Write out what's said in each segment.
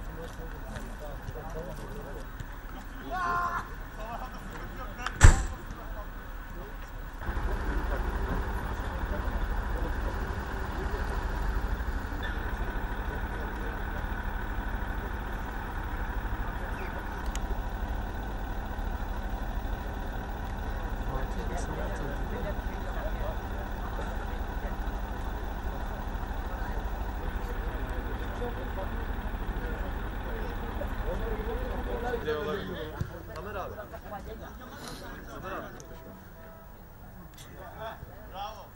Tamer abi. Bravo.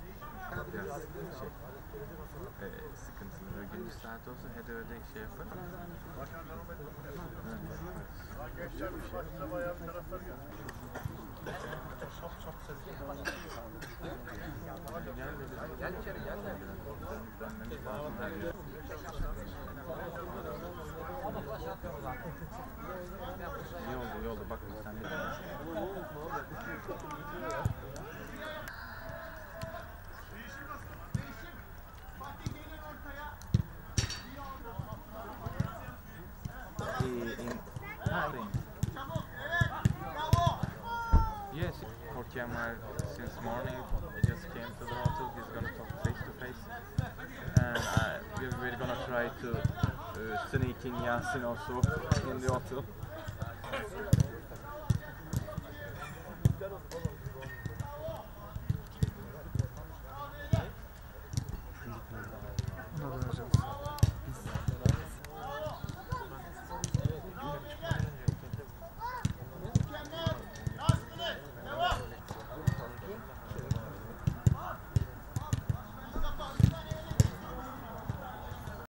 Sıkıntılı bir gün saat olsa HDV'de şey yapar. Gençler bir başta bayağı bir taraftar geldi. Gel içeri gel. Dönmemiz lazım her yer. İyi oldu bak sen de. Yes, for Kemal since morning he just came to the hotel. He's gonna talk face to face, and we're gonna try to sneak in Yasin also in the hotel.